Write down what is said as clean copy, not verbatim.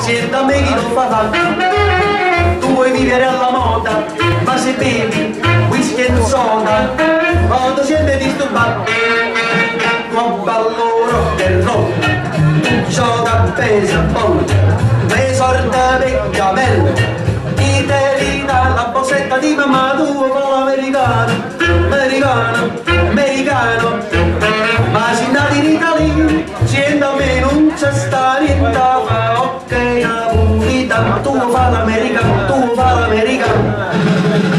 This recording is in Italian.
Senta me chi non fa fallo, tu vuoi vivere alla moda, ma se bevi whisky e soda, quando siete disturbati, tu ballo rock and roll, gioca appesa a bolla, le sorte vecchia bella, Iterina, la bossetta di mamma tua, l'americano, americano, americano, ma si nati in Italia, siendo a me non c'è sta niente, fa ok la pubblicità, tu fa l'americano, tu fa l'americano.